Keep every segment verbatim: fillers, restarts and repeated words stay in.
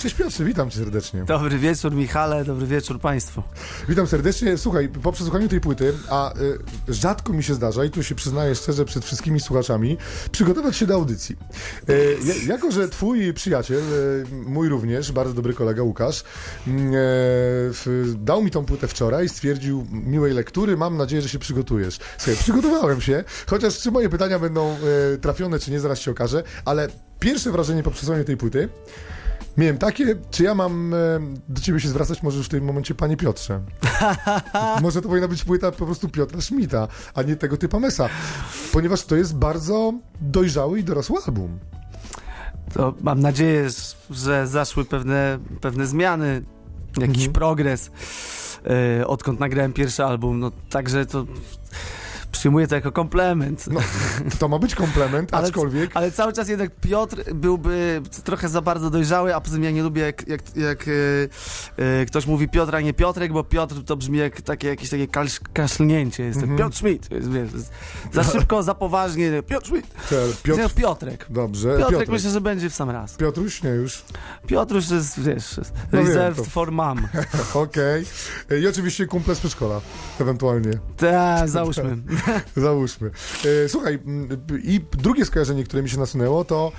Cześć Piotrze, witam cię serdecznie. Dobry wieczór Michale, dobry wieczór Państwu. Witam serdecznie. Słuchaj, po przesłuchaniu tej płyty, a y, rzadko mi się zdarza, i tu się przyznaję szczerze przed wszystkimi słuchaczami, przygotować się do audycji. Y, jako, że twój przyjaciel, y, mój również, bardzo dobry kolega Łukasz, y, y, dał mi tą płytę wczoraj, stwierdził miłej lektury, mam nadzieję, że się przygotujesz. Słuchaj, przygotowałem się, chociaż czy moje pytania będą y, trafione, czy nie, zaraz się okaże, ale pierwsze wrażenie po przesłuchaniu tej płyty miałem takie, czy ja mam e, do ciebie się zwracać może już w tym momencie, panie Piotrze. Może to powinna być płyta po prostu Piotra Schmidta, a nie tego typa Mesa, ponieważ to jest bardzo dojrzały i dorosły album. To mam nadzieję, że zaszły pewne, pewne zmiany, jakiś mhm. progres, yy, odkąd nagrałem pierwszy album, no także to... Przyjmuję to jako komplement. No, to ma być komplement, ale, aczkolwiek... Ale cały czas jednak Piotr byłby trochę za bardzo dojrzały, a poza tym ja nie lubię, jak, jak, jak e, e, ktoś mówi Piotr, a nie Piotrek, bo Piotr to brzmi jak takie, jakieś takie kasz, kaszlnięcie. Jest mm-hmm. Piotr Schmidt. Jest, wiesz, za szybko, za poważnie. Piotr Schmidt. Piotr... Piotrek. Dobrze. Piotrek, Piotrek myślę, że będzie w sam raz. Piotruś? Nie już. Piotruś jest, wiesz, no reserved wiem, to... for mom. Okej. Okay. I oczywiście kumple z przedszkola. Ewentualnie. Tak, załóżmy. Załóżmy. Słuchaj, i drugie skojarzenie, które mi się nasunęło, to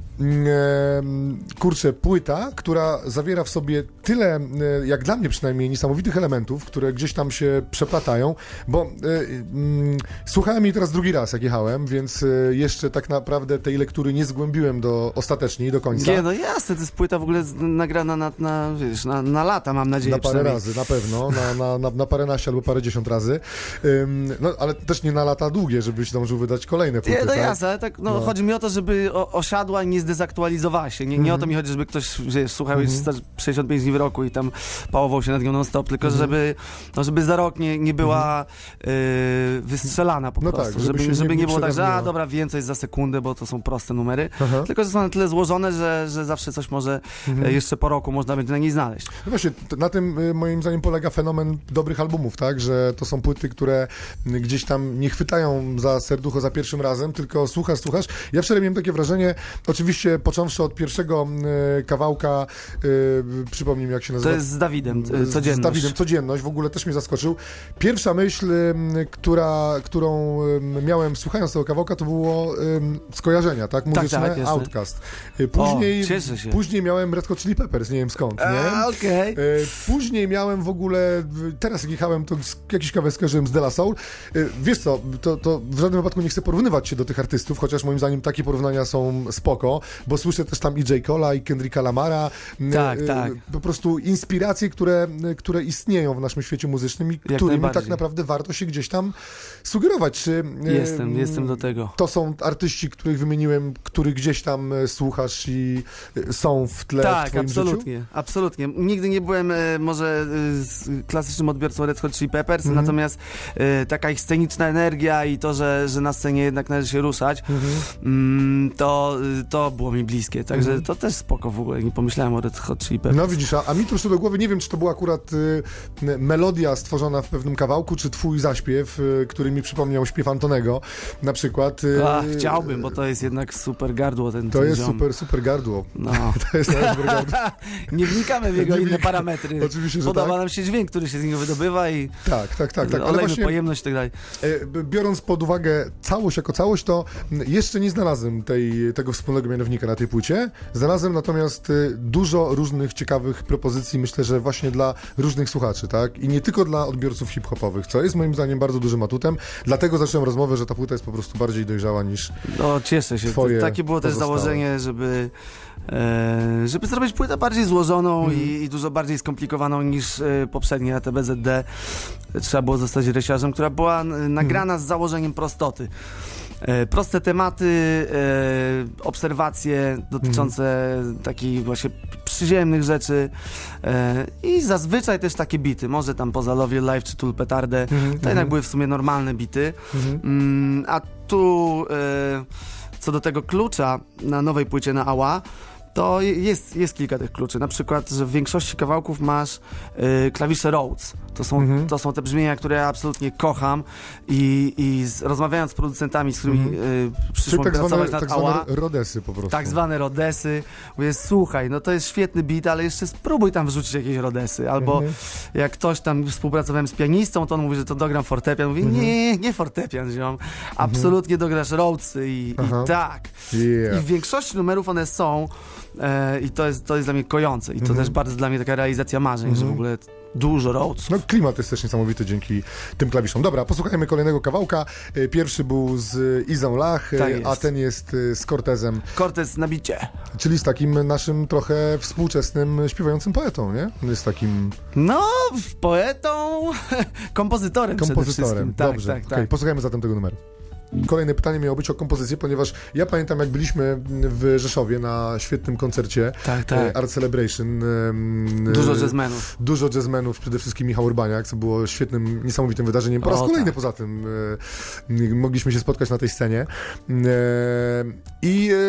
kurczę, płyta, która zawiera w sobie tyle, jak dla mnie przynajmniej, niesamowitych elementów, które gdzieś tam się przeplatają, bo y, y, słuchałem jej teraz drugi raz, jak jechałem, więc y, jeszcze tak naprawdę tej lektury nie zgłębiłem do ostatecznie i do końca. Nie, no jasne, to jest płyta w ogóle nagrana na, na, wiesz, na, na lata, mam nadzieję. Na parę razy, na pewno, na, na, na, na paręnaście albo parędziesiąt razy, Ym, no ale też nie na lata długie, żebyś dążył wydać kolejne płyty. Nie, no tak? jasne, ale tak, no, no. chodzi mi o to, żeby o, osiadła i nie zdezaktualizowała się. Nie, nie mm-hmm. o to mi chodzi, żeby ktoś, wiesz, słuchał mm-hmm. sześćdziesiąt pięć dni w roku i tam pałował się nad nią non-stop, tylko mm-hmm. żeby, no, żeby za rok nie, nie była mm-hmm. y, wystrzelana po no prostu. Tak, żeby, żeby, żeby nie, nie było tak, że a dobra, więcej za sekundę, bo to są proste numery, Aha. tylko że są na tyle złożone, że, że zawsze coś może mm-hmm. jeszcze po roku można będzie na niej znaleźć. No właśnie, na tym moim zdaniem polega fenomen dobrych albumów, tak, że to są płyty, które gdzieś tam nie chwytają za serducho za pierwszym razem, tylko słuchasz, słuchasz. Ja wczoraj miałem takie wrażenie, oczywiście począwszy od pierwszego y, kawałka, y, przypomnij mi, jak się nazywa. To jest z Dawidem, Codzienność. Z Dawidem, Codzienność, w ogóle też mnie zaskoczył. Pierwsza myśl, y, która, którą y, miałem słuchając tego kawałka, to było y, skojarzenia, tak? Muzyczne, tak, tak, Outcast. Y, później, o, cieszę się. Później miałem Red Hot Chili Peppers, nie wiem skąd, nie? A, okay. y, później miałem w ogóle, teraz jak jechałem, to jakiś kawałek skojarzyłem z De La Soul. Y, wiesz co, to, to w żadnym wypadku nie chcę porównywać się do tych artystów, chociaż moim zdaniem takie porównania są spoko, bo słyszę też tam i J. Cole'a, i Kendricka Lamara. Tak, y, tak. Po prostu inspiracje, które, które istnieją w naszym świecie muzycznym i jak którymi tak naprawdę warto się gdzieś tam sugerować. Czy, jestem, y, jestem do tego. To są artyści, których wymieniłem, których gdzieś tam słuchasz i są w tle tak, w twoim absolutnie, życiu? absolutnie. Nigdy nie byłem e, może e, klasycznym odbiorcą Red Hot Chili Peppers, mm-hmm. natomiast e, taka ich sceniczna energia i to, że, że na scenie jednak należy się ruszać, mm-hmm. mm, to, to było mi bliskie, także mm-hmm. to też spoko w ogóle, nie pomyślałem o Red Hot Chili Peppers. No widzisz, a, a mi to przyszło do głowy, nie wiem, czy to była akurat y, melodia stworzona w pewnym kawałku, czy twój zaśpiew, y, który mi przypomniał śpiew Antonego, na przykład. Y, Ach, chciałbym, bo to jest jednak super gardło ten To ten jest ziom. super, super gardło. No. To jest super gardło. Nie wnikamy w jego nie inne wnika. parametry. Oczywiście, że Podoba tak. nam się dźwięk, który się z niego wydobywa i tak, tak, tak, tak. Ale właśnie, pojemność i tak dalej. Biorąc pod uwagę całość jako całość, to jeszcze nie znalazłem tej, tego wspólnego mianownika na tej płycie. Znalazłem natomiast dużo różnych ciekawych propozycji, myślę, że właśnie dla różnych słuchaczy, tak? I nie tylko dla odbiorców hip-hopowych, co jest moim zdaniem bardzo dużym atutem. Dlatego zacząłem rozmowę, że ta płyta jest po prostu bardziej dojrzała niż No, cieszę się. Twoje Takie było też pozostałe. założenie, żeby e, żeby zrobić płytę bardziej złożoną mm. i, i dużo bardziej skomplikowaną niż e, poprzednie A T B Z D. Trzeba było zostać rysiarzem, która była nagrana mm. z założeniem prostoty. E, proste tematy, e, obserwacje dotyczące mm. takich właśnie przyziemnych rzeczy e, i zazwyczaj też takie bity. Może tam poza Love Your Life czy Tul Petardę, mm. to jednak były w sumie normalne bity. Mm. Mm, a tu e, co do tego klucza na nowej płycie na Ała, to jest, jest kilka tych kluczy. Na przykład, że w większości kawałków masz y, klawisze Rhodes. To są, mhm. to są te brzmienia, które ja absolutnie kocham i, i z, rozmawiając z producentami, z którymi mhm. y, przyszło mi tak pracować zwane, nad tak Ała. zwane rodesy po prostu. Tak zwane rodesy. Mówię, słuchaj, no to jest świetny beat, ale jeszcze spróbuj tam wrzucić jakieś rodesy. Albo mhm. jak ktoś tam współpracowałem z pianistą, to on mówi, że to dogram fortepian. Mówi, mhm. nie, nie fortepian, ziom. Absolutnie mhm. dograsz Rhodesy i, i tak. Yeah. I w większości numerów one są e, i to jest, to jest dla mnie kojące. I to mhm. też bardzo dla mnie taka realizacja marzeń, mhm. że w ogóle dużo Rhodesów. No klimat jest też niesamowity dzięki tym klawiszom. Dobra, posłuchajmy kolejnego kawałka. Pierwszy był z Izą Lach, tak a ten jest z Cortezem. Cortez na bicie. Czyli z takim naszym trochę współczesnym śpiewającym poetą, nie? On jest takim... No, poetą, kompozytorem Kompozytorem, tak, dobrze. Tak, tak, okay, posłuchajmy zatem tego numeru. Kolejne pytanie miało być o kompozycję, ponieważ ja pamiętam, jak byliśmy w Rzeszowie na świetnym koncercie tak, tak. Art Celebration. Dużo jazzmenów. Dużo jazzmenów, przede wszystkim Michał Urbaniak, co było świetnym, niesamowitym wydarzeniem. Po raz o, kolejny tak. poza tym mogliśmy się spotkać na tej scenie. I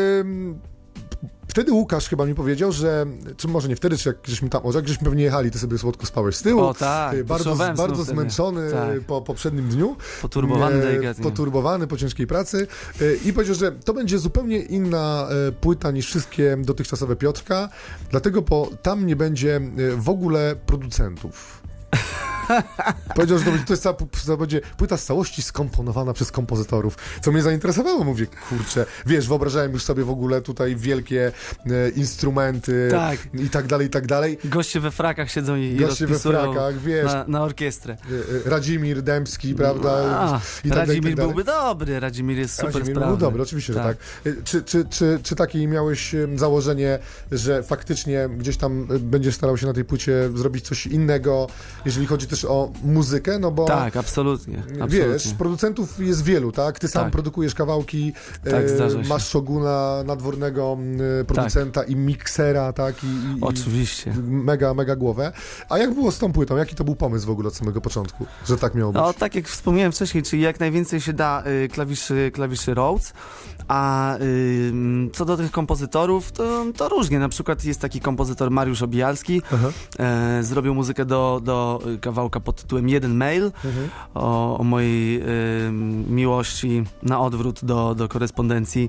wtedy Łukasz chyba mi powiedział, że, czy może nie wtedy, czy jak żeśmy tam, może jak żeśmy pewnie jechali, ty sobie słodko spałeś z tyłu. O tak, bardzo, bardzo zmęczony tak. po poprzednim dniu. Poturbowany delikatnie. Poturbowany po ciężkiej pracy. I powiedział, że to będzie zupełnie inna płyta niż wszystkie dotychczasowe Piotrka, dlatego bo tam nie będzie w ogóle producentów. Powiedział, że to, będzie, to jest cała, to będzie płyta z całości skomponowana przez kompozytorów, co mnie zainteresowało. Mówię, kurczę, wiesz, wyobrażałem już sobie w ogóle tutaj wielkie e, instrumenty tak. i tak dalej, i tak dalej. Goście we frakach siedzą i, Goście i we frakach, wiesz. Na, na orkiestrę. Radzimir Dębski, prawda? A, I tak Radzimir dalej, i tak byłby dobry, Radzimir jest super Radzimir sprawny. był dobry, oczywiście, tak. że tak. Czy, czy, czy, czy takie miałeś założenie, że faktycznie gdzieś tam będziesz starał się na tej płycie zrobić coś innego, jeżeli chodzi też o muzykę, no bo... Tak, absolutnie. absolutnie. Wiesz, producentów jest wielu, tak? Ty sam tak. produkujesz kawałki, tak, e, masz Szoguna, nadwornego e, producenta tak. i miksera, tak? I, i, Oczywiście. I mega, mega głowę. A jak było z tą płytą? Jaki to był pomysł w ogóle od samego początku, że tak miało być? No, tak jak wspomniałem wcześniej, czyli jak najwięcej się da y, klawiszy, klawiszy Rhodes, a y, co do tych kompozytorów, to, to różnie. Na przykład jest taki kompozytor Mariusz Obijalski, e, zrobił muzykę do, do kawałka pod tytułem Jeden Mail, mhm. o, o mojej y, miłości na odwrót do, do korespondencji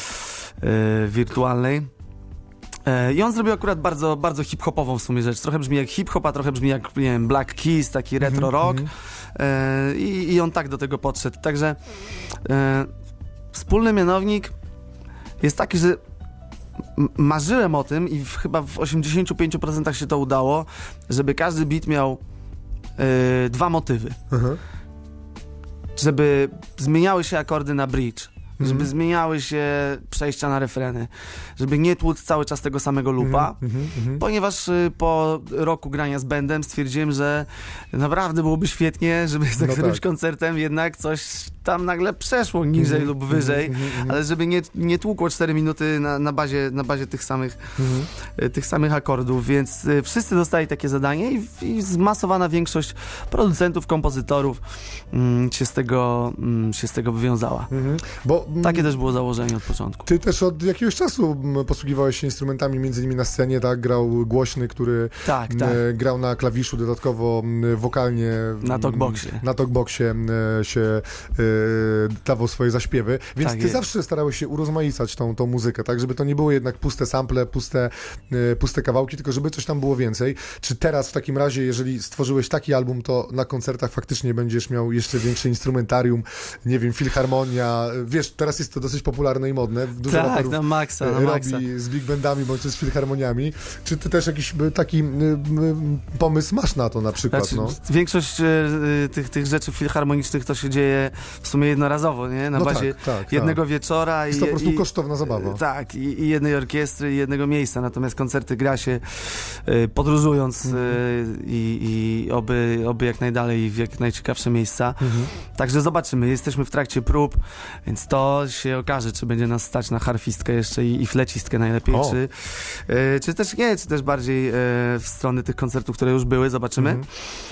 y, wirtualnej. I on zrobił akurat bardzo, bardzo hip-hopową w sumie rzecz. Trochę brzmi jak hip-hop, a trochę brzmi jak, nie wiem, Black Keys, taki retro rock. Mm-hmm. I, I on tak do tego podszedł. Także e, wspólny mianownik jest taki, że m- marzyłem o tym i w, chyba w osiemdziesięciu pięciu procentach się to udało, żeby każdy beat miał e, dwa motywy. Mm-hmm. Żeby zmieniały się akordy na bridge. Żeby mm. zmieniały się przejścia na refreny, żeby nie tłuc cały czas tego samego loopa, mm, mm, mm. ponieważ y, po roku grania z bandem stwierdziłem, że naprawdę byłoby świetnie, żeby za którymś no tak. koncertem jednak coś tam nagle przeszło niżej mm, lub wyżej, mm, mm, ale żeby nie, nie tłukło cztery minuty na, na, bazie, na bazie tych samych, mm. y, tych samych akordów, więc y, wszyscy dostali takie zadanie i, i zmasowana większość producentów, kompozytorów y, się, z tego, y, się z tego wywiązała. Mm, bo Takie też było założenie od początku. Ty też od jakiegoś czasu posługiwałeś się instrumentami, między innymi na scenie, tak? Grał głośny, który tak, tak. grał na klawiszu, dodatkowo wokalnie. Na talkboxie. Na talkboxie się e, dawał swoje zaśpiewy, więc tak ty jest. zawsze starałeś się urozmaicać tą, tą muzykę, tak? Żeby to nie było jednak puste sample, puste, e, puste kawałki, tylko żeby coś tam było więcej. Czy teraz w takim razie, jeżeli stworzyłeś taki album, to na koncertach faktycznie będziesz miał jeszcze większe instrumentarium, nie wiem, filharmonia, wiesz, teraz jest to dosyć popularne i modne. Dużo tak, raperów na maksa, na robi maksa. z big bandami, bądź z filharmoniami. Czy ty też jakiś taki y, y, pomysł masz na to na przykład? Znaczy, no? Większość y, tych, tych rzeczy filharmonicznych to się dzieje w sumie jednorazowo, nie? Na no bazie tak, tak, jednego tak. wieczora. Jest i, to po prostu i, kosztowna zabawa. Y, tak, i, i jednej orkiestry, i jednego miejsca. Natomiast koncerty gra się y, podróżując mm. y, i oby, oby jak najdalej w jak najciekawsze miejsca. Mm-hmm. Także zobaczymy. Jesteśmy w trakcie prób, więc to się okaże, czy będzie nas stać na harfistkę jeszcze i, i flecistkę najlepiej, czy, y, czy też nie, czy też bardziej y, w stronę tych koncertów, które już były, zobaczymy. Mm.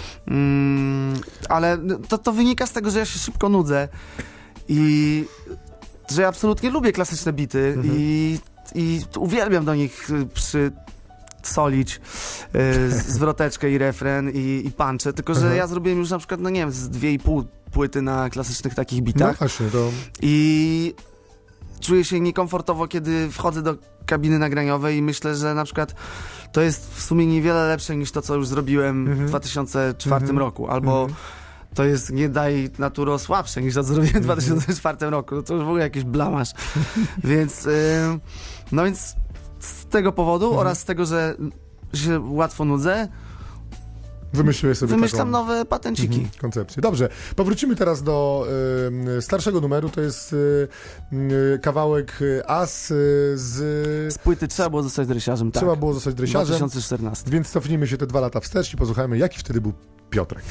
Mm, ale to, to wynika z tego, że ja się szybko nudzę i że ja absolutnie lubię klasyczne bity mm-hmm. i i uwielbiam do nich przy solić y, zwroteczkę i refren i, i puncze, tylko że Aha. ja zrobiłem już na przykład, no nie wiem, z dwie i pół płyty na klasycznych takich No bitach właśnie, to... i czuję się niekomfortowo, kiedy wchodzę do kabiny nagraniowej i myślę, że na przykład to jest w sumie niewiele lepsze niż to, co już zrobiłem Mhm. w dwa tysiące czwartym Mhm. roku, albo Mhm. to jest nie daj naturo słabsze niż to, co zrobiłem w dwa tysiące czwartym roku. No to już w ogóle jakiś blamaż. Więc, yy, no więc z tego powodu Mhm. oraz z tego, że się łatwo nudzę, Wymyśliłeś sobie wymyślam taką... nowe patenciki. Mhm, koncepcję. Dobrze, powrócimy teraz do y, starszego numeru, to jest y, y, kawałek y, As y, z... Z płyty Trzeba było zostać dresiarzem, tak. Trzeba było zostać dwa dresiarzem, tysiące czternasty. więc cofnijmy się te dwa lata wstecz i posłuchajmy, jaki wtedy był Piotrek.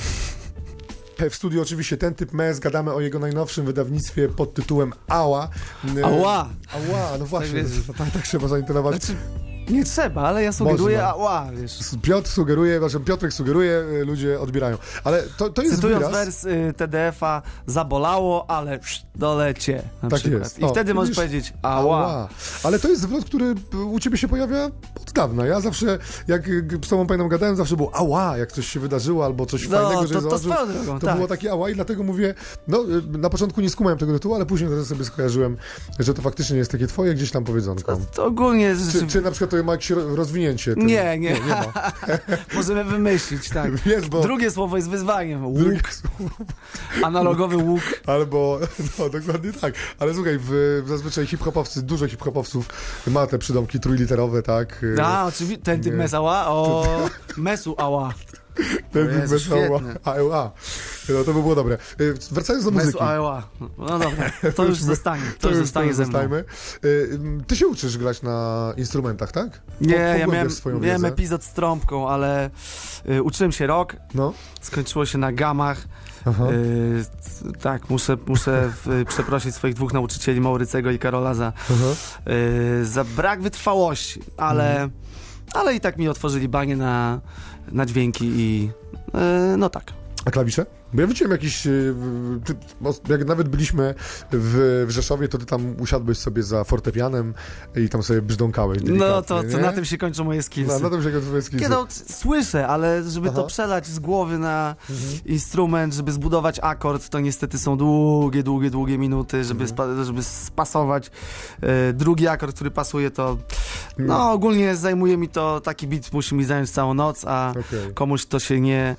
W studiu oczywiście ten typ mes, gadamy o jego najnowszym wydawnictwie pod tytułem Ała. Y, Ała! Ała, no właśnie, Tak, tak, tak, tak trzeba zainteresować. Znaczy, nie trzeba, ale ja sugeruję, Można. ała, wiesz. Piotr sugeruje, znaczy Piotrek sugeruje, y, ludzie odbierają. Ale to, to jest Cytując wyraz... wers y, T D F a, zabolało, ale psz, dolecie. Na Tak przykład. jest. I O, wtedy możesz widzisz? powiedzieć ała. Ale to jest zwrot, który u ciebie się pojawia od dawna. Ja zawsze, jak z tobą pamiętam gadałem, zawsze było ała, jak coś się wydarzyło, albo coś No, fajnego, że to, to zobaczył. swoją drogą, To tak. było takie ała i dlatego mówię, no na początku nie skumałem tego tytułu, ale później teraz sobie skojarzyłem, że to faktycznie jest takie twoje gdzieś tam powiedzonko. To, to ogólnie... Czy, czy na przykład to ma jakieś rozwinięcie? Tym... Nie, nie. nie, nie ma. Możemy wymyślić, tak. Jest, bo... Drugie słowo jest wyzwaniem. Łuk, Drugie... analogowy łuk. Albo, no dokładnie tak. Ale słuchaj, w, zazwyczaj hip-hopowcy, dużo hip-hopowców ma te przydomki trójliterowe, tak? A, oczywiście, ten typ Nie. mes ała, o, mesu ała. Ten O Jezu, bez świetne. A, a. No to by było dobre. Y, Wracając do muzyki. Mesu ała. No dobra, to już zostanie, to, już zostanie już ze mną. zostajmy. Y, Ty się uczysz grać na instrumentach, tak? Nie, ja Pogłębiasz miałem, swoją miałem wiedzę. epizod z trąbką, ale y, uczyłem się rok, No. skończyło się na gamach. Aha. Y, t- tak, muszę, muszę w, przeprosić swoich dwóch nauczycieli, Maurycego i Karola, za, Aha. y, za brak wytrwałości, ale, Mhm. ale i tak mi otworzyli banie na, na dźwięki i y, no tak. A klawisze? Bo ja widziałem jakiś... y, Ty, bo jak nawet byliśmy w, w Rzeszowie, to ty tam usiadłeś sobie za fortepianem i tam sobie brzdąkałeś No delikatnie, to, to nie? na tym się kończą moje skillsy. Na, na tym się kończyły skillsy. Nie no, c- słyszę, ale żeby Aha. to przelać z głowy na Mhm. instrument, żeby zbudować akord, to niestety są długie, długie, długie minuty, żeby, Mhm. spa- żeby spasować e, drugi akord, który pasuje, to Mhm. no ogólnie zajmuje mi to, taki beat musi mi zająć całą noc, a Okej. komuś to się nie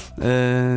e,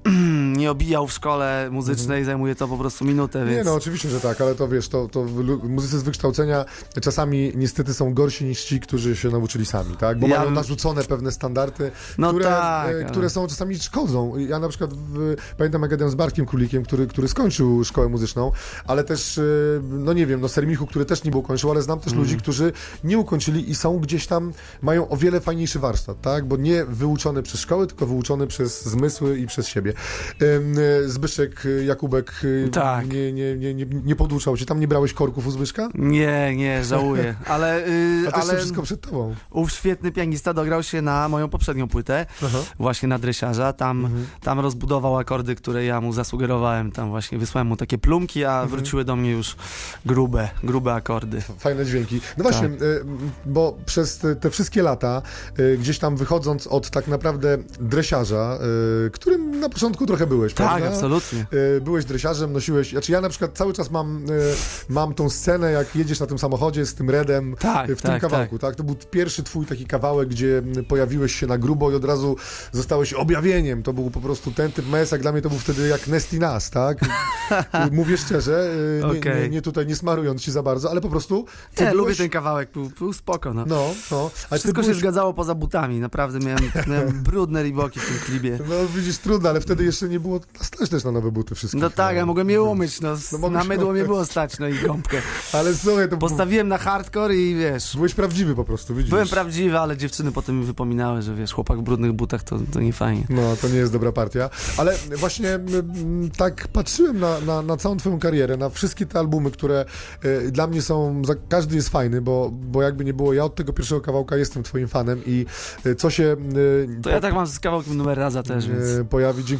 nie obijał w szkole muzycznej, zajmuje to po prostu minutę, więc... Nie, no oczywiście, że tak, ale to wiesz, to, to lu- muzycy z wykształcenia czasami niestety są gorsi niż ci, którzy się nauczyli sami, tak? Bo Ja mają bym- narzucone pewne standardy, No które, tak, e, ale- które są czasami szkodzą. Ja na przykład w, pamiętam, jak gadałem z Bartkiem Królikiem, który, który skończył szkołę muzyczną, ale też, e, no nie wiem, no Sermichu, który też nie ukończył, ale znam też Mm. ludzi, którzy nie ukończyli i są gdzieś tam, mają o wiele fajniejszy warsztat, tak? Bo nie wyuczony przez szkoły, tylko wyuczony przez zmysły i przez siebie. Em, e, Zbyszek e, Jakubek e, Tak. nie, nie, nie, nie, nie poduczał cię, tam nie brałeś korków u Zbyszka? Nie, nie, żałuję, ale, y, A też ale to wszystko przed tobą. ów świetny pianista dograł się na moją poprzednią płytę, Aha. właśnie na dresiarza, tam, Mhm. tam rozbudował akordy, które ja mu zasugerowałem, tam właśnie wysłałem mu takie plumki, a Mhm. wróciły do mnie już grube, grube akordy. Fajne dźwięki. No właśnie, Tak. y, bo przez te, te wszystkie lata, y, gdzieś tam wychodząc od tak naprawdę dresiarza, y, którym na początku trochę byłeś, Tak, prawda? absolutnie. Y, Byłeś dresiarzem, nosiłeś... Znaczy ja na przykład cały czas mam, y, mam tą scenę, jak jedziesz na tym samochodzie z tym Redem Tak, y, w tak, tym kawałku, tak. To był pierwszy twój taki kawałek, gdzie y, pojawiłeś się na grubo i od razu zostałeś objawieniem. To był po prostu ten typ mes, jak dla mnie to był wtedy jak Nesty Nas, tak? Y, Mówię szczerze, y, nie, Okej. nie, nie tutaj nie smarując ci za bardzo, ale po prostu ty Nie, byłeś... lubię ten kawałek, był, był spoko, no. No, no. Ale Wszystko ty się byłeś... zgadzało poza butami, naprawdę miałem, miałem brudne riboki w tym klipie. No widzisz, trudno, ale wtedy jeszcze nie było stać też na nowe buty wszystkich. No tak, ja mogłem je umyć, no, s- No mogłeś- na mydło mnie było stać, no i gąbkę. Ale słuchaj, to Postawiłem na hardcore i wiesz, byłeś prawdziwy po prostu, widzisz. byłem prawdziwy, ale dziewczyny potem mi wypominały, że wiesz, chłopak w brudnych butach to, to nie fajnie. No, to nie jest dobra partia. Ale właśnie mm, tak patrzyłem na, na, na całą twoją karierę, na wszystkie te albumy, które e, dla mnie są, za, każdy jest fajny, bo, bo jakby nie było, ja od tego pierwszego kawałka jestem twoim fanem i e, co się e, To ja tak mam z kawałkiem numer raza też, więc... e, pojawi, dziękuję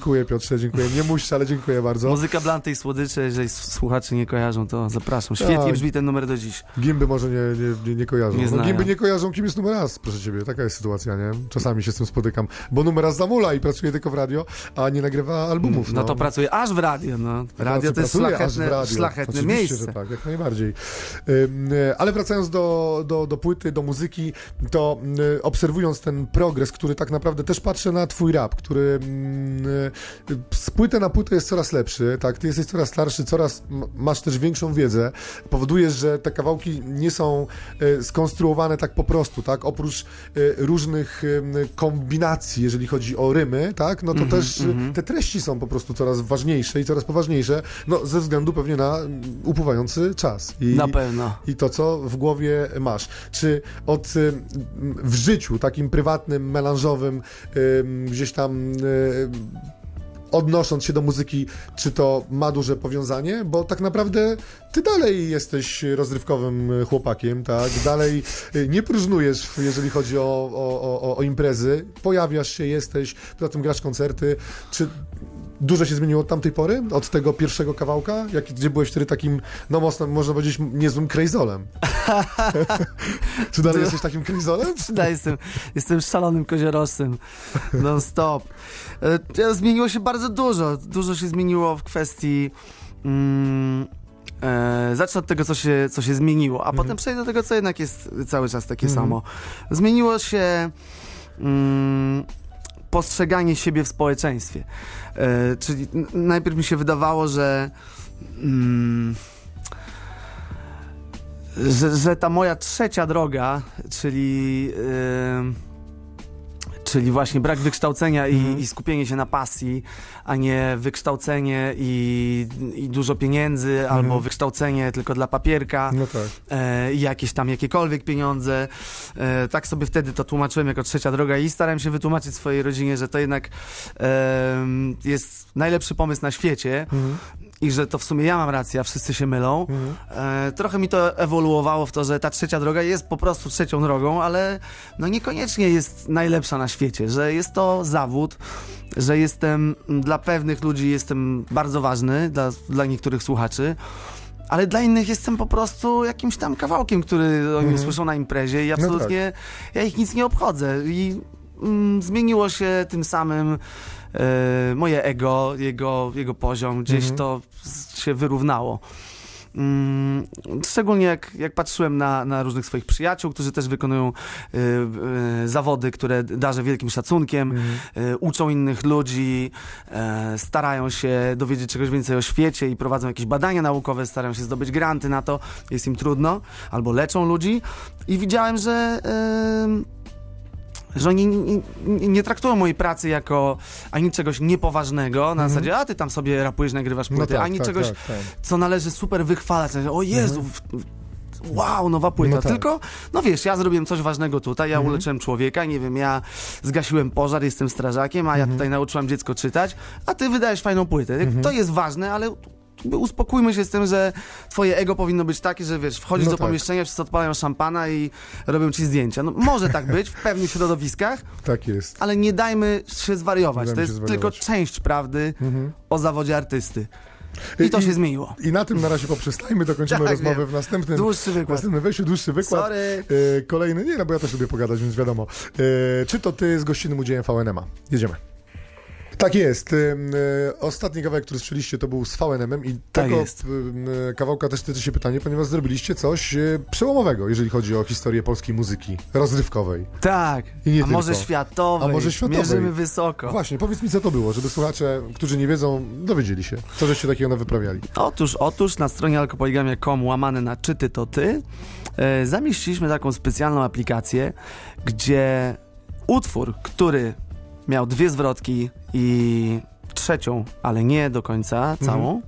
Dziękuję, Piotrze, dziękuję. Nie musisz, ale dziękuję bardzo. Muzyka Blanty i Słodycze, jeżeli słuchacze nie kojarzą, to zapraszam. Świetnie Tak. brzmi ten numer do dziś. Gimby może nie, nie, nie, nie kojarzą. Nie no, Gimby znają. nie kojarzą, kim jest numer raz, proszę ciebie. Taka jest sytuacja, nie? Czasami się z tym spotykam. Bo numer raz zamula i pracuje tylko w radio, a nie nagrywa albumów. No, no to pracuje aż w radio, no. Radio to jest szlachetne, szlachetne miejsce. Że tak, jak najbardziej. Ym, ale wracając do, do, do płyty, do muzyki, to y, obserwując ten progres, który tak naprawdę też patrzę na twój rap, który y, y, z płyty na płytę jest coraz lepszy, tak? Ty jesteś coraz starszy, coraz m- masz też większą wiedzę. Powodujesz, że te kawałki nie są y, skonstruowane tak po prostu, tak? Oprócz y, różnych y, kombinacji, jeżeli chodzi o rymy, tak? No to Mm-hmm, też y, mm-hmm. te treści są po prostu coraz ważniejsze i coraz poważniejsze, no ze względu pewnie na mm, upływający czas. I, Na pewno. I to, co w głowie masz. Czy od y, w życiu takim prywatnym, melanżowym, y, gdzieś tam y, odnosząc się do muzyki, czy to ma duże powiązanie? Bo tak naprawdę ty dalej jesteś rozrywkowym chłopakiem, tak? Dalej y, nie próżnujesz, jeżeli chodzi o, o, o, o imprezy. Pojawiasz się, jesteś, poza tym grasz koncerty. Czy dużo się zmieniło od tamtej pory? Od tego pierwszego kawałka? Jak, gdzie byłeś wtedy takim, no mocno, można powiedzieć, niezłym krejzolem. Czy dalej jesteś takim krejzolem? Ja jestem, jestem szalonym koziorożcem. Non stop. E, Zmieniło się bardzo dużo. Dużo się zmieniło w kwestii... Mm, e, zacznę od tego, co się, co się zmieniło, a Mhm. potem przejdę do tego, co jednak jest cały czas takie Mhm. samo. Zmieniło się... Mm, postrzeganie siebie w społeczeństwie. E, czyli n- najpierw mi się wydawało, że, mm, że że ta moja trzecia droga, czyli e, czyli właśnie brak wykształcenia i, Mhm. i skupienie się na pasji, a nie wykształcenie i, i dużo pieniędzy, Mhm. albo wykształcenie tylko dla papierka. No tak. E, i jakieś tam jakiekolwiek pieniądze. E, tak sobie wtedy to tłumaczyłem jako trzecia droga i starałem się wytłumaczyć swojej rodzinie, że to jednak e, jest najlepszy pomysł na świecie Mhm. i że to w sumie ja mam rację, a wszyscy się mylą. Mhm. E, trochę mi to ewoluowało w to, że ta trzecia droga jest po prostu trzecią drogą, ale no niekoniecznie jest najlepsza na świecie, że jest to zawód, że jestem dla pewnych ludzi jestem bardzo ważny, dla, dla niektórych słuchaczy, ale dla innych jestem po prostu jakimś tam kawałkiem, który oni Mhm. usłyszą na imprezie i No absolutnie ja ich nic nie obchodzę i mm, zmieniło się tym samym e, moje ego, jego, jego poziom, gdzieś Mhm. to z- się wyrównało. Mm, szczególnie jak, jak patrzyłem na, na różnych swoich przyjaciół, którzy też wykonują y, y, zawody, które darzę wielkim szacunkiem, Mhm. y, uczą innych ludzi, y, starają się dowiedzieć czegoś więcej o świecie i prowadzą jakieś badania naukowe, starają się zdobyć granty na to, jest im trudno, albo leczą ludzi i widziałem, że y, że oni nie, nie, nie traktują mojej pracy jako ani czegoś niepoważnego, na Mhm. zasadzie, a ty tam sobie rapujesz, nagrywasz No płyty, tak, ani tak, czegoś, tak, tak. co należy super wychwalać. O Jezu, w- wow, nowa płyta. No tak. Tylko, no wiesz, ja zrobiłem coś ważnego tutaj, ja Mhm. uleczyłem człowieka, nie wiem, ja zgasiłem pożar, jestem strażakiem, a ja Mhm. tutaj nauczyłam dziecko czytać, a ty wydajesz fajną płytę. Mhm. To jest ważne, ale jakby uspokójmy się z tym, że twoje ego powinno być takie, że wiesz, wchodzisz No do tak. pomieszczenia, wszyscy odpalają szampana i robią ci zdjęcia. No może tak być w pewnych środowiskach, Tak jest. ale nie dajmy się zwariować. Nie To dajmy jest się zwariować. tylko część prawdy Mhm. o zawodzie artysty. I to I- się zmieniło. I na tym na razie poprzestajmy, dokończymy Tak, rozmowę wiem. w następnym, Dłuższy w wykład. następnym wejściu, dłuższy wykład. Sorry. E, kolejny, nie no, bo ja też lubię pogadać, więc wiadomo. E, czy to ty z gościnnym udziałem V N M a? Jedziemy. Tak jest. Ym, y, Ostatni kawałek, który słyszeliście, to był z V N M em i Tak tego jest. ym, y, kawałka też tyczy się pytanie, ponieważ zrobiliście coś y, przełomowego, jeżeli chodzi o historię polskiej muzyki rozrywkowej. Tak, I nie a może tylko. światowej. A może światowej. Mierzymy wysoko. Właśnie, powiedz mi, co to było, żeby słuchacze, którzy nie wiedzą, dowiedzieli się, co żeście takiego wyprawiali. Otóż, otóż na stronie alkopoligamia kropka com łamane na czy ty to ty e, zamieściliśmy taką specjalną aplikację, gdzie utwór, który miał dwie zwrotki i trzecią, ale nie do końca całą,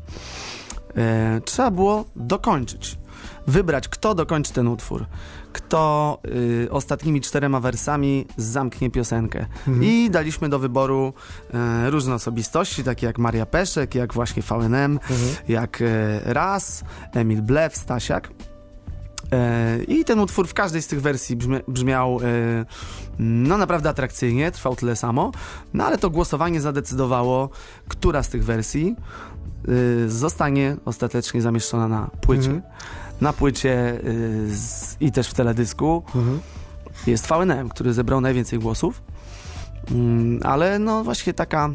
e, trzeba było dokończyć. Wybrać, kto dokończy ten utwór. Kto y, ostatnimi czterema wersami zamknie piosenkę. Mhm. I daliśmy do wyboru e, różne osobistości, takie jak Maria Peszek, jak właśnie V N M, Mhm. jak e, Raz, Emil Blew, Stasiak. E, I ten utwór w każdej z tych wersji brzmi, brzmiał e, no naprawdę atrakcyjnie, trwał tyle samo, no ale to głosowanie zadecydowało, która z tych wersji e, zostanie ostatecznie zamieszczona na płycie. Mhm. Na płycie e, z, i też w teledysku mhm. jest V N M, który zebrał najwięcej głosów, mm, ale no właśnie taka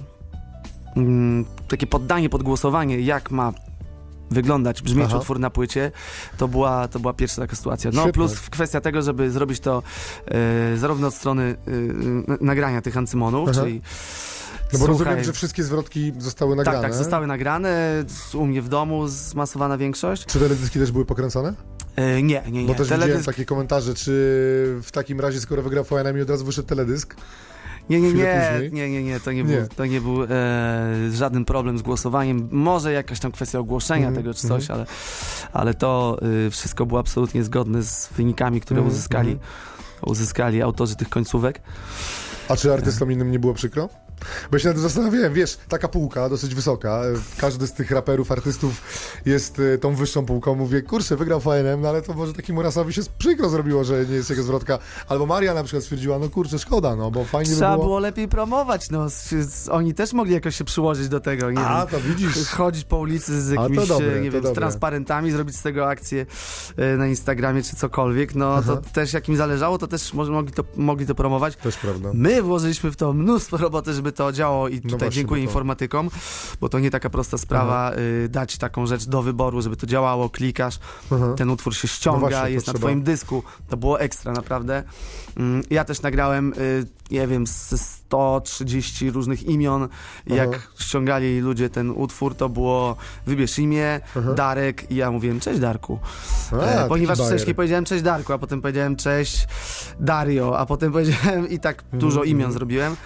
mm, takie poddanie pod głosowanie, jak ma wyglądać, brzmieć Aha. utwór na płycie, to była, to była pierwsza taka sytuacja. No Świetne. Plus kwestia tego, żeby zrobić to e, zarówno od strony e, nagrania tych ancymonów, Aha. czyli no bo Słuchaj, rozumiem, że wszystkie zwrotki zostały nagrane. Tak, tak, zostały nagrane. U mnie w domu zmasowana większość. Czy teledyski też były pokręcone? E, nie, nie, nie. Bo też teledysk... widziałem takie komentarze, czy w takim razie, skoro wygrał V N M i od razu wyszedł teledysk? Nie, nie, nie, nie, nie, nie, to nie, nie. był, to nie był e, żaden problem z głosowaniem. Może jakaś tam kwestia ogłoszenia mm, tego czy coś, mm. ale, ale to y, wszystko było absolutnie zgodne z wynikami, które mm, uzyskali, mm. uzyskali autorzy tych końcówek. A czy artystom innym nie było przykro? Bo ja się nad tym zastanawiałem, wiesz, taka półka dosyć wysoka, każdy z tych raperów, artystów jest y, tą wyższą półką, mówię, kurczę, wygrał V N M, no ale to może takiemu Rasowi się przykro zrobiło, że nie jest jego zwrotka. Albo Maria na przykład stwierdziła, no kurczę, szkoda, no bo fajnie Trzeba by było... było lepiej promować, no, oni też mogli jakoś się przyłożyć do tego, nie A, wiem, to widzisz. chodzić po ulicy z jakimiś, dobre, nie wiem, z transparentami, zrobić z tego akcję y, na Instagramie czy cokolwiek, no Aha. to też jak im zależało, to też może mogli to, mogli to promować. Też prawda. My włożyliśmy w to mnóstwo roboty, żeby to działało i tutaj no dziękuję to... informatykom, bo to nie taka prosta sprawa y, dać taką rzecz do wyboru, żeby to działało, klikasz, Aha. ten utwór się ściąga, no właśnie, jest na trzeba. twoim dysku, to było ekstra naprawdę. Mm, ja też nagrałem, y, nie wiem, z sto trzydzieści różnych imion, Aha. jak ściągali ludzie ten utwór, to było wybierz imię, Aha. Darek i ja mówiłem cześć Darku, a, e, ponieważ wcześniej powiedziałem cześć Darku, a potem powiedziałem cześć Dario, a potem powiedziałem i tak mhm. dużo imion zrobiłem.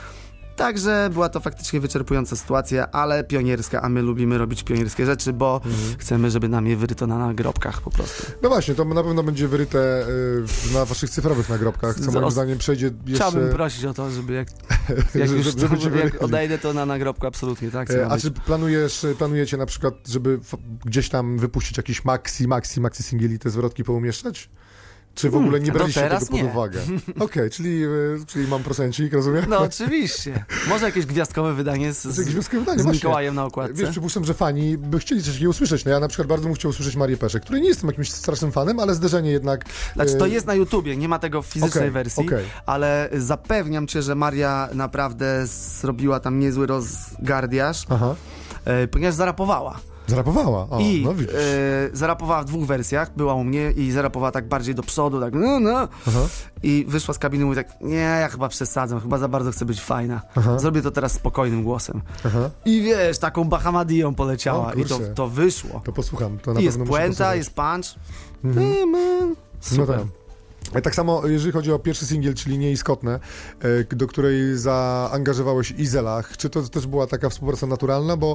Także była to faktycznie wyczerpująca sytuacja, ale pionierska, a my lubimy robić pionierskie rzeczy, bo mhm. chcemy, żeby nam je wyryto na nagrobkach po prostu. No właśnie, to na pewno będzie wyryte y, na waszych cyfrowych nagrobkach, co moim zdaniem przejdzie jeszcze... Chciałbym prosić o to, żeby jak, jak już żeby, żeby jak odejdę, to na nagrobku absolutnie, tak? A być. Czy planujesz, planujecie na przykład, żeby gdzieś tam wypuścić jakiś maxi, maxi, maxi singiel i te zwrotki poumieszczać? Czy w ogóle hmm, nie braliście tego pod nie. uwagę? Okej, okay, czyli, czyli mam procencik, rozumiem? No oczywiście. Może jakieś gwiazdkowe wydanie z, z, gwiazdkowe wydanie, z Mikołajem na okładce. Wiesz, przypuszczam, że fani by chcieli coś takiego usłyszeć. No ja na przykład bardzo bym chciał usłyszeć Marię Peszek, której nie jestem jakimś strasznym fanem, ale zderzenie jednak... Znaczy to jest na YouTubie, nie ma tego w fizycznej okay, wersji, okay. ale zapewniam cię, że Maria naprawdę zrobiła tam niezły rozgardiaż, Aha. ponieważ zarapowała. Zarapowała? O, I no widzisz. E, zarapowała w dwóch wersjach, była u mnie i zarapowała tak bardziej do przodu, tak no, no. Aha. I wyszła z kabiny i mówi tak, nie, ja chyba przesadzam, chyba za bardzo chcę być fajna. Aha. Zrobię to teraz spokojnym głosem. Aha. I wiesz, taką Bahamadią poleciała o, i to, to wyszło. To posłucham. To na I jest puenta, jest punch. Mhm. Hey, man. Super. No tak samo, jeżeli chodzi o pierwszy singiel, czyli Nieistotne, do której zaangażowałeś Izelach, czy to też była taka współpraca naturalna, bo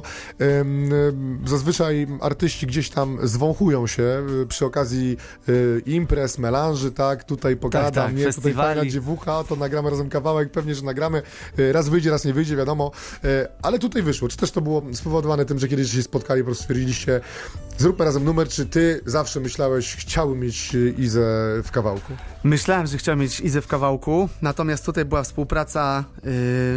um, zazwyczaj artyści gdzieś tam zwąchują się przy okazji um, imprez, melanży, tak, tutaj pogadam, tak, tak, nie, tutaj fajna dziewucha, to nagramy razem kawałek, pewnie, że nagramy, raz wyjdzie, raz nie wyjdzie, wiadomo, ale tutaj wyszło. Czy też to było spowodowane tym, że kiedyś się spotkali, po prostu stwierdziliście, zróbmy razem numer, czy ty zawsze myślałeś, chciałbym mieć Izę w kawałku? Myślałem, że chciałem mieć Izę w kawałku, natomiast tutaj była współpraca yy,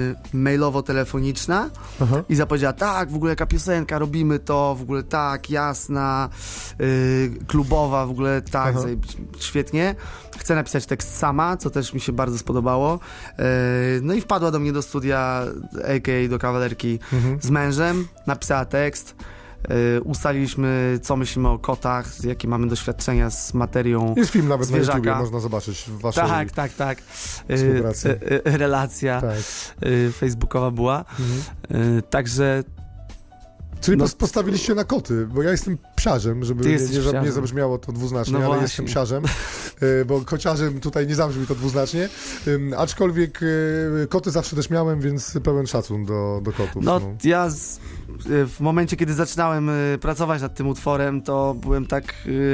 mailowo-telefoniczna. Aha. Iza powiedziała, tak, w ogóle jaka piosenka, robimy to, w ogóle tak, jasna, yy, klubowa, w ogóle tak, świetnie. Chcę napisać tekst sama, co też mi się bardzo spodobało. Yy, no i wpadła do mnie do studia, a k a do kawalerki mhm. z mężem, napisała tekst. Yy, ustaliliśmy, co myślimy o kotach, jakie mamy doświadczenia z materią Jest film nawet zwierzaka. Na YouTubie, można zobaczyć w waszej Tak, tak, tak. Yy, yy, relacja tak. Yy, facebookowa była. Mhm. Yy, także... Czyli no, postawiliście na koty, bo ja jestem psiarzem, żeby nie, nie, nie zabrzmiało to dwuznacznie, no ale właśnie. Jestem psiarzem, bo kociarzem tutaj nie zabrzmi to dwuznacznie, aczkolwiek koty zawsze też miałem, więc pełen szacun do, do kotów. No, no. ja z, w momencie, kiedy zaczynałem pracować nad tym utworem, to byłem tak...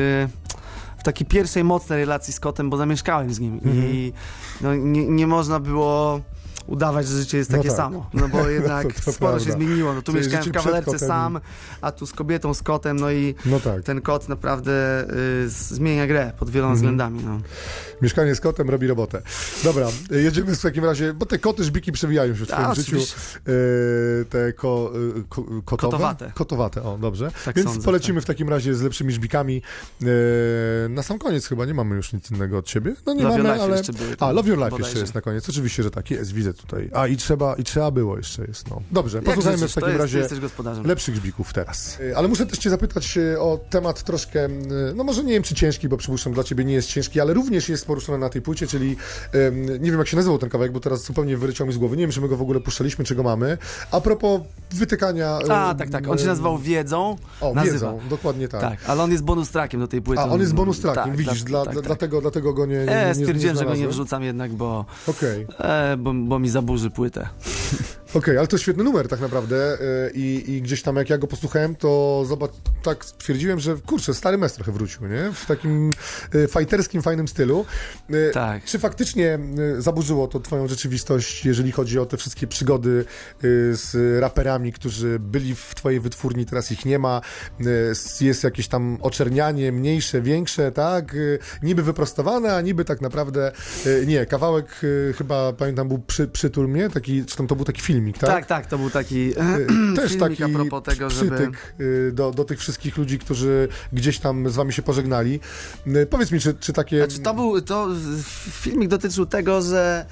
w takiej pierwszej mocnej relacji z kotem, bo zamieszkałem z nim mhm. i no, nie, nie można było udawać, że życie jest No takie tak. samo, no bo jednak to, to sporo prawda. się zmieniło. No tu Czyli mieszkałem w życie przed kawalerce kotem. sam, a tu z kobietą, z kotem, no i No tak. ten kot naprawdę y, zmienia grę pod wieloma Mhm. względami. No. Mieszkanie z kotem robi robotę. Dobra, jedziemy w takim razie, bo te koty żbiki przewijają się w twoim A, życiu. oczywiście. E, te ko, e, ko, kotowe? Kotowate. Kotowate, o, dobrze. Tak Więc sądzę, polecimy tak. w takim razie z lepszymi żbikami. E, na sam koniec chyba nie mamy już nic innego od ciebie. No nie Love Your mamy, Life ale... jeszcze były A, tam Love Your Life bodajże. jeszcze jest na koniec. Oczywiście, że tak jest, widzę tutaj. A, i trzeba, i trzeba było jeszcze jest, no. Dobrze, Jak posłuchajmy życzysz, w to takim jest, razie ty jesteś gospodarzem. lepszych żbików teraz. E, Ale muszę też cię zapytać e, o temat troszkę, e, no może nie wiem czy ciężki, bo przypuszczam dla ciebie nie jest ciężki, ale również jest poruszony na tej płycie, czyli e, nie wiem jak się nazywał ten kawałek, bo teraz zupełnie wyleciał mi z głowy. Nie wiem, czy my go w ogóle puszczaliśmy, czy go mamy. A propos wytykania... e, A, tak, tak. On się e, nazywał Wiedzą. O, nazywa. Wiedzą, dokładnie tak. Tak, ale on jest bonus trackiem do tej płyty. A, on jest bonus trackiem, Tak, widzisz, dla, tak, dla, tak. Dlatego, dlatego go nie, nie, nie, E, nie stwierdziłem, że go nie znalazłem. wrzucam jednak, bo, Okej. e, bo, bo mi zaburzy płytę. Okej, ale to świetny numer tak naprawdę yy, i, i gdzieś tam jak ja go posłuchałem, to zobacz, tak stwierdziłem, że kurczę, stary mes trochę wrócił, nie? W takim yy, fajterskim, fajnym stylu. Yy, Tak. Czy faktycznie yy, zaburzyło to twoją rzeczywistość, jeżeli chodzi o te wszystkie przygody yy, z raperami, którzy byli w twojej wytwórni, teraz ich nie ma, yy, jest jakieś tam oczernianie, mniejsze, większe, tak? Yy, niby wyprostowane, a niby tak naprawdę yy, nie. Kawałek yy, chyba, pamiętam, był przy, Przytul mnie, taki, czy tam to był taki film, tak? Tak, tak, to był taki Y, Też filmik taki a propos tego, żeby... przytyk y, do, do tych wszystkich ludzi, którzy gdzieś tam z wami się pożegnali. Y, Powiedz mi, czy, czy takie... Znaczy, to był, to filmik dotyczył tego, że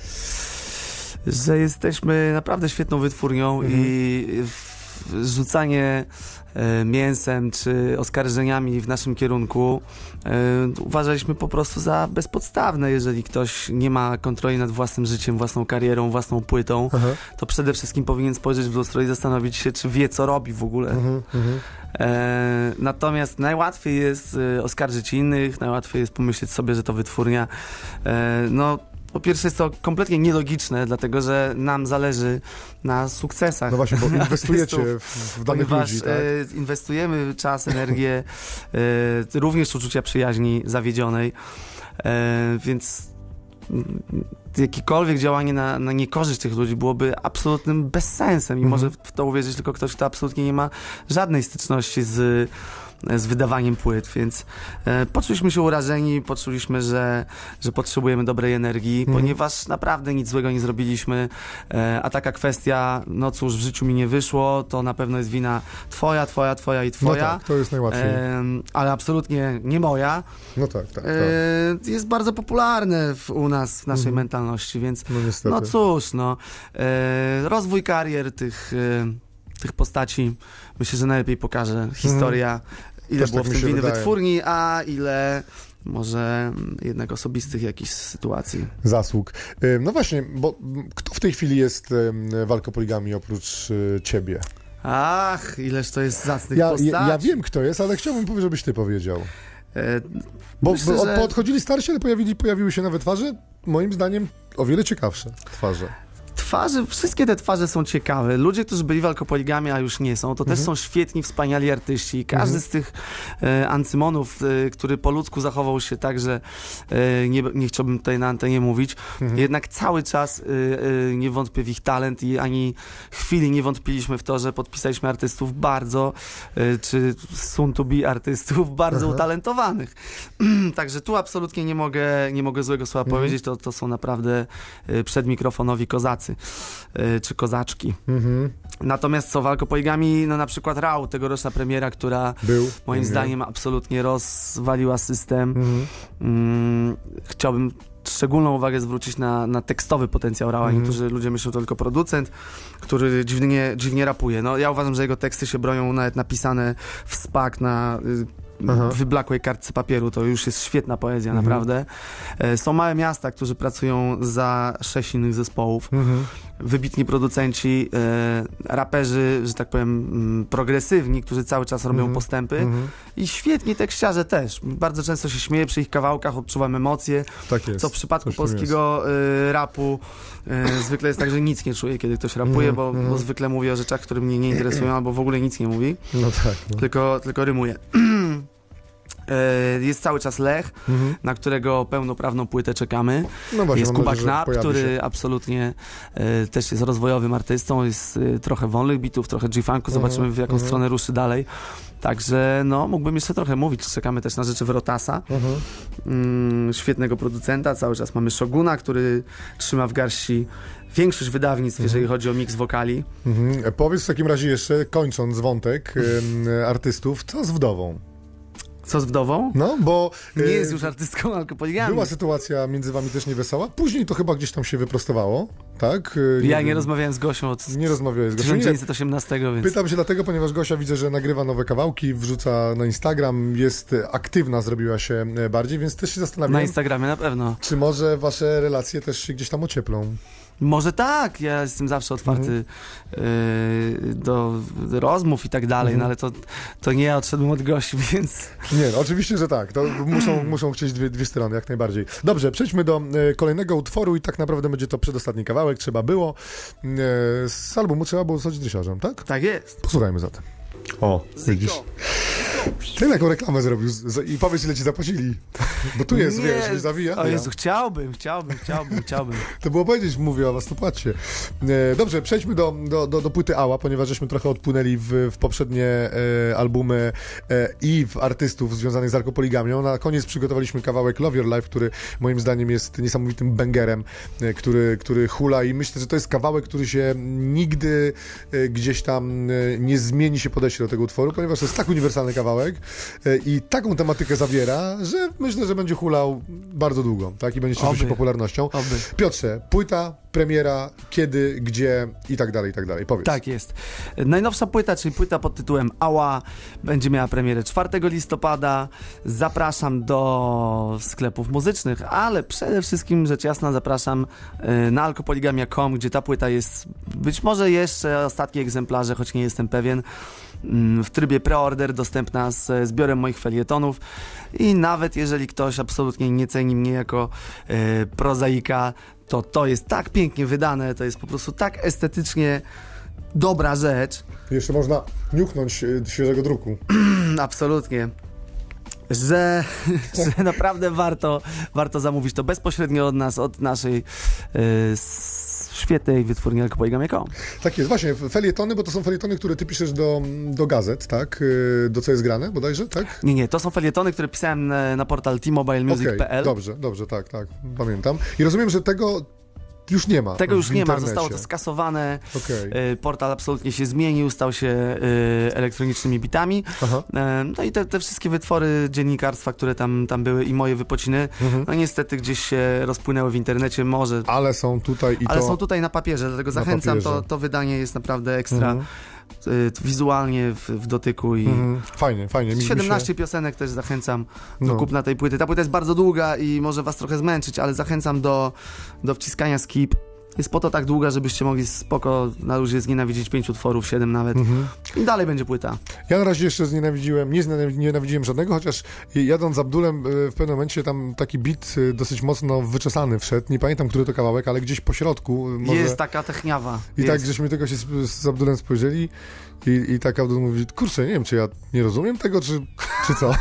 że jesteśmy naprawdę świetną wytwórnią Mhm. i w- rzucanie e, mięsem czy oskarżeniami w naszym kierunku e, uważaliśmy po prostu za bezpodstawne. Jeżeli ktoś nie ma kontroli nad własnym życiem, własną karierą, własną płytą, Aha. to przede wszystkim powinien spojrzeć w lustro i zastanowić się, czy wie, co robi w ogóle. Mhm, mhm. E, natomiast najłatwiej jest e, oskarżyć innych, najłatwiej jest pomyśleć sobie, że to wytwórnia. E, no, po pierwsze jest to kompletnie nielogiczne, dlatego że nam zależy na sukcesach. No właśnie, bo inwestujecie artystów, w, w danych ponieważ ludzi, tak? e, inwestujemy czas, energię, e, również uczucia przyjaźni zawiedzionej, e, więc mm, jakiekolwiek działanie na, na niekorzyść tych ludzi byłoby absolutnym bezsensem i Mhm. może w to uwierzyć tylko ktoś, kto absolutnie nie ma żadnej styczności z, z wydawaniem płyt, więc e, poczuliśmy się urażeni, poczuliśmy, że, że potrzebujemy dobrej energii, Mhm. ponieważ naprawdę nic złego nie zrobiliśmy, e, a taka kwestia, no cóż, w życiu mi nie wyszło, to na pewno jest wina twoja, twoja, twoja i No twoja. tak, to jest najłatwiej. Em, ale absolutnie nie moja, No tak, tak, tak. e, jest bardzo popularne w, u nas, w naszej Mhm. mentalności, więc No niestety. no cóż, no, e, rozwój karier tych, e, tych postaci myślę, że najlepiej pokaże historia, ile Też było tak w mi tym się winy wydaje. wytwórni, a ile może jednak osobistych jakichś sytuacji. Zasług. Y, No właśnie, bo m, kto w tej chwili jest em, w Alkopoligami oprócz y, ciebie? Ach, ileż to jest zacnych Ja, postaci. ja, ja wiem, kto jest, ale chciałbym, żebyś ty powiedział. E, Bo, Myślę, bo że- podchodzili starsi, ale pojawili, pojawiły się nowe twarze, moim zdaniem o wiele ciekawsze twarze. Twarze, wszystkie te twarze są ciekawe. Ludzie, którzy byli w Alkopoligami, a już nie są, to też są świetni, wspaniali artyści. I każdy z tych e, ancymonów, e, który po ludzku zachował się tak, że e, nie, nie chciałbym tutaj na antenie mówić, jednak cały czas e, e, nie wątpię w ich talent i ani chwili nie wątpiliśmy w to, że podpisaliśmy artystów bardzo, e, czy soon to be artystów bardzo Aha. utalentowanych. Także tu absolutnie nie mogę, nie mogę złego słowa Mhm. powiedzieć. To, to są naprawdę e, przedmikrofonowi kozacy. y, czy kozaczki. Mhm. Natomiast co w Alkopoligami, no na przykład Rau, tegoroczna premiera, która Był. moim Nie. zdaniem absolutnie rozwaliła system. Mhm. Mm, chciałbym szczególną uwagę zwrócić na, na tekstowy potencjał Rała. Mhm. Niektórzy ludzie myślą to tylko producent, który dziwnie, dziwnie rapuje. No ja uważam, że jego teksty się bronią nawet napisane w spak na y, Aha. wyblakłej kartce papieru. To już jest świetna poezja, Mhm. naprawdę. E, Są małe miasta, którzy pracują za sześć innych zespołów. Mhm. Wybitni producenci, e, raperzy, że tak powiem, mm, progresywni, którzy cały czas robią Mhm. postępy. Mhm. I świetni tekściarze też. Bardzo często się śmieję przy ich kawałkach, odczuwam emocje, Tak jest. co w przypadku Coś w tym polskiego y, rapu y, zwykle jest tak, że nic nie czuję, kiedy ktoś rapuje, Mhm, bo, mhm. bo zwykle mówi o rzeczach, które mnie nie interesują, albo w ogóle nic nie mówi, No tak. No. tylko, tylko rymuje. Jest cały czas Lech, mhm. na którego pełnoprawną płytę czekamy. No właśnie, jest Kuba nadzieję, Knap, który się. absolutnie e, też jest rozwojowym artystą, jest e, trochę wolnych bitów, trochę G-funku, zobaczymy w jaką mhm. stronę ruszy dalej. Także no, mógłbym jeszcze trochę mówić. Czekamy też na rzeczy Wrotasa, mhm. mm, świetnego producenta. Cały czas mamy Shoguna, który trzyma w garści większość wydawnictw, mhm. jeżeli chodzi o miks wokali. Mhm. Powiedz w takim razie jeszcze, kończąc wątek y, artystów, co z Wdową? Co z Wdową? No, bo... Nie jest już artystką alkopoligamii. Była sytuacja między wami też niewesoła. Później to chyba gdzieś tam się wyprostowało, tak? Nie ja nie wiem. rozmawiałem z Gosią od nie rozmawiałeś z Gosią. tysiąc dziewięćset osiemnastego, więc... Pytam się dlatego, ponieważ Gosia widzę, że nagrywa nowe kawałki, wrzuca na Instagram, jest aktywna, zrobiła się bardziej, więc też się zastanawiam... Na Instagramie na pewno. Czy może wasze relacje też się gdzieś tam ocieplą? Może tak, ja jestem zawsze otwarty mhm. y, do rozmów i tak dalej, mhm. no ale to, to nie ja odszedłem od gości, więc... Nie, no, oczywiście, że tak. To muszą, muszą chcieć dwie, dwie strony, jak najbardziej. Dobrze, przejdźmy do y, kolejnego utworu i tak naprawdę będzie to przedostatni kawałek. Trzeba było. Y, z albumu trzeba było zostać drysiarzem, tak? Tak jest. Posłuchajmy zatem. O, widzisz? Ty jaką reklamę zrobił i powiedz, ile ci zapłacili. Bo tu jest, nie, wiesz, nie zawija. O Jezu, chciałbym, chciałbym, chciałbym, chciałbym. To było powiedzieć, mówię o was, to płacie. E, dobrze, przejdźmy do, do, do, do płyty Ała, ponieważ żeśmy trochę odpłynęli w, w poprzednie e, albumy e, i w artystów związanych z alkopoligamią. Na koniec przygotowaliśmy kawałek Love Your Life, który moim zdaniem jest niesamowitym bangerem, e, który, który hula i myślę, że to jest kawałek, który się nigdy e, gdzieś tam e, nie zmieni się podejście do tego utworu, ponieważ to jest tak uniwersalny kawałek e, i taką tematykę zawiera, że myślę, że będzie hulał bardzo długo, tak? I będzie cieszył się popularnością. Oby. Piotrze, płyta, premiera, kiedy, gdzie i tak dalej, i tak dalej. Powiedz. Tak jest. Najnowsza płyta, czyli płyta pod tytułem Ała, będzie miała premierę czwartego listopada. Zapraszam do sklepów muzycznych, ale przede wszystkim, rzecz jasna, zapraszam na alkopoligamia kropka com, gdzie ta płyta jest być może jeszcze ostatnie egzemplarze, choć nie jestem pewien, w trybie preorder, dostępna z zbiorem moich felietonów i nawet jeżeli ktoś absolutnie nie ceni mnie jako e, prozaika, to to jest tak pięknie wydane, to jest po prostu tak estetycznie dobra rzecz. Jeszcze można niuchnąć e, świeżego druku. Absolutnie. Że, że naprawdę warto, warto zamówić to bezpośrednio od nas, od naszej e, świetnej wytwórni alkopoligamia kropka com. Tak jest, właśnie, felietony, bo to są felietony, które ty piszesz do, do gazet, tak? Do Co jest grane, bodajże, tak? Nie, nie, to są felietony, które pisałem na, na portal t mobile music kropka p l. Okay, dobrze, dobrze, tak, tak, pamiętam. I rozumiem, że tego już nie ma. Tego już nie internecie. ma, zostało to skasowane. Okay. Portal absolutnie się zmienił, stał się elektronicznymi bitami. Aha. No i te, te wszystkie wytwory dziennikarstwa, które tam, tam były i moje wypociny, mhm. no niestety gdzieś się rozpłynęły w internecie, może. Ale są tutaj i Ale to... są tutaj na papierze, dlatego zachęcam, to, to wydanie jest naprawdę ekstra. Mhm. Wizualnie w, w dotyku i mm, fajnie, fajnie. Mi, siedemnaście mi się... piosenek też zachęcam do no. kupna tej płyty. Ta płyta jest bardzo długa i może was trochę zmęczyć, ale zachęcam do, do wciskania skip. Jest po to tak długa, żebyście mogli spoko na luzie znienawidzić pięć utworów, siedem nawet. Mm-hmm. I dalej będzie płyta. Ja na razie jeszcze znienawidziłem, nie znienawidziłem żadnego, chociaż jadąc z Abdulem w pewnym momencie tam taki beat dosyć mocno wyczesany wszedł. Nie pamiętam, który to kawałek, ale gdzieś po środku. Może... Jest taka techniawa. I jest. tak, żeśmy tylko się z, z Abdulem spojrzeli i, i tak Abdul mówi, kurczę, nie wiem, czy ja nie rozumiem tego, czy, czy co?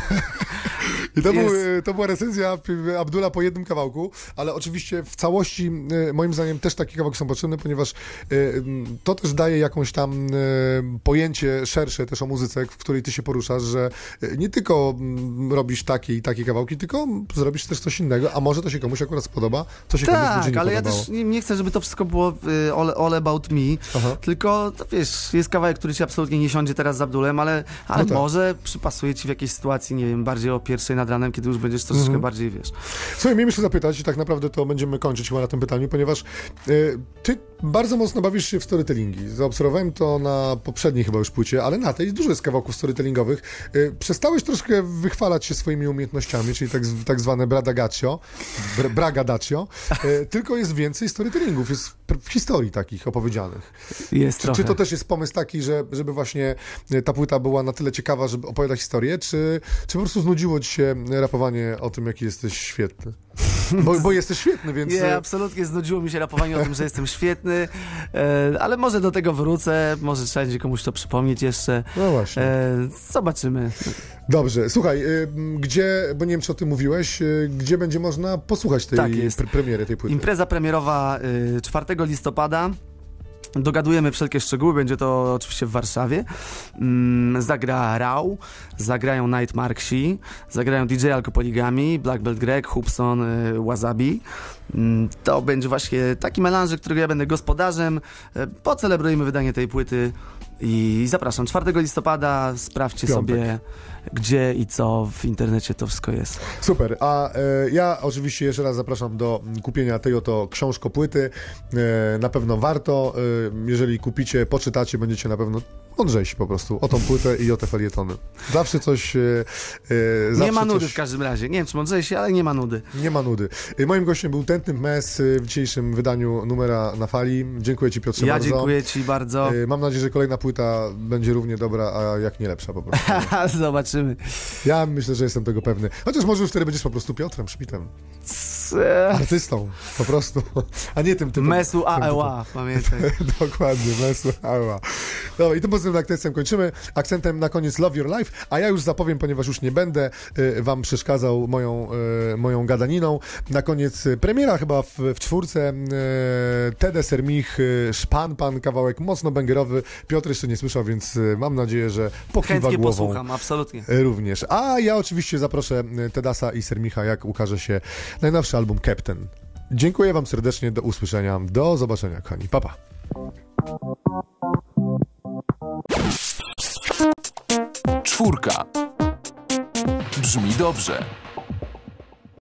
I to, był, to była recenzja Abdula po jednym kawałku, ale oczywiście w całości moim zdaniem też takie kawałki są potrzebne, ponieważ to też daje jakąś tam pojęcie szersze też o muzyce, w której ty się poruszasz, że nie tylko robisz takie i takie kawałki, tylko zrobisz też coś innego, a może to się komuś akurat spodoba, co się tak, komuś będzie nie ale podobało. Ja też nie, nie chcę, żeby to wszystko było all, all about me, Aha. tylko to, wiesz, jest kawałek, który ci absolutnie nie siądzie teraz z Abdulem, ale, ale no tak. może przypasuje ci w jakiejś sytuacji, nie wiem, bardziej o pierwszej nad ranem, kiedy już będziesz troszeczkę mm-hmm. bardziej, wiesz. Słuchaj, miałem jeszcze zapytać i tak naprawdę to będziemy kończyć chyba na tym pytaniu, ponieważ y, ty bardzo mocno bawisz się w storytellingi. Zaobserwowałem to na poprzedniej chyba już płycie, ale na tej dużo jest kawałków storytellingowych. Y, przestałeś troszkę wychwalać się swoimi umiejętnościami, czyli tak, tak zwane bradagaccio, br, bragadaccio, y, tylko jest więcej storytellingów, jest w historii takich opowiedzianych. Jest czy, trochę. Czy to też jest pomysł taki, że, żeby właśnie ta płyta była na tyle ciekawa, żeby opowiadać historię, czy, czy po prostu znudziło ci się rapowanie o tym, jaki jesteś świetny? Bo, bo jesteś świetny, więc... Nie, absolutnie znudziło mi się rapowanie o tym, że jestem świetny, e, ale może do tego wrócę, może trzeba będzie komuś to przypomnieć jeszcze. No właśnie. E, zobaczymy. Dobrze, słuchaj, y, gdzie, bo nie wiem, czy o tym mówiłeś, y, gdzie będzie można posłuchać tej Tak jest. pre- premiery tej płyty? Impreza premierowa y, czwartego listopada. Dogadujemy wszelkie szczegóły, będzie to oczywiście w Warszawie. Mm, zagra Rau, zagrają Night Marksi, zagrają D J Alkopoligami, Black Belt Greg, Hubson, y, Wasabi. Mm, to będzie właśnie taki melanż, którego ja będę gospodarzem. Y, pocelebrujemy wydanie tej płyty i zapraszam. czwartego listopada sprawdźcie Piątek. sobie, gdzie i co w internecie to wszystko jest. Super, a e, ja oczywiście jeszcze raz zapraszam do kupienia tej oto książko-płyty. E, na pewno warto, e, jeżeli kupicie, poczytacie, będziecie na pewno mądrzejsi po prostu o tą płytę i o te felietony. Zawsze coś... E, e, zawsze Nie ma nudy coś... w każdym razie. Nie wiem, czy mądrzejsi, ale nie ma nudy. Nie ma nudy. E, moim gościem był Tętny Mes e, w dzisiejszym wydaniu Numera na Fali. Dziękuję Ci, Piotrze, Ja bardzo. dziękuję Ci bardzo. E, mam nadzieję, że kolejna płyta będzie równie dobra, a jak nie lepsza po prostu. Zobaczymy. Ja myślę, że jestem tego pewny. Chociaż może już wtedy będziesz po prostu Piotrem Szmitem. Artystą, po prostu. A nie tym typem. Mesu A E A, pamiętaj. Dokładnie, Mesu A E A. Dobra, i tym pozytywnym akcentem kończymy. Akcentem na koniec Love Your Life, a ja już zapowiem, ponieważ już nie będę y, wam przeszkadzał moją, y, moją gadaniną. Na koniec y, premiera chyba w, w czwórce y, Tede Sermich, y, Szpan Pan, kawałek mocno bęgerowy. Piotr jeszcze nie słyszał, więc y, mam nadzieję, że pokiwa Chętnie głową. posłucham, absolutnie. Y, Również. A ja oczywiście zaproszę y, Tedasa i Sermicha, jak ukaże się najnowszy album Captain. Dziękuję wam serdecznie, do usłyszenia, do zobaczenia, kochani. Pa, pa. Czwórka. Brzmi dobrze.